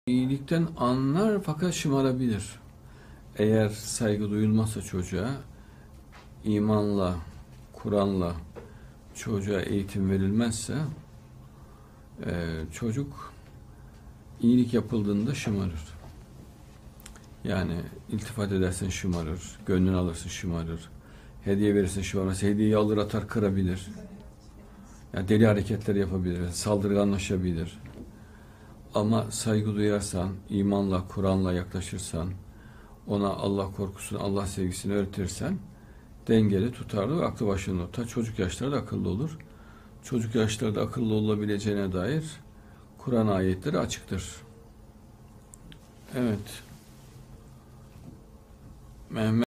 İyilikten anlar fakat şımarabilir. Eğer saygı duyulmazsa çocuğa, imanla, Kur'an'la çocuğa eğitim verilmezse çocuk iyilik yapıldığında şımarır. Yani iltifat edersen şımarır, gönlünü alırsın şımarır, hediye verirsin şımarır, hediyeyi alır atar kırabilir. Yani deli hareketler yapabilir, saldırganlaşabilir. Ama saygı duyarsan, imanla, Kur'an'la yaklaşırsan, ona Allah korkusunu, Allah sevgisini öğretirsen dengeli, tutarlı ve aklı başında tutar. Çocuk yaşlarda akıllı olur. Çocuk yaşlarda akıllı olabileceğine dair Kur'an ayetleri açıktır. Evet. Mehmet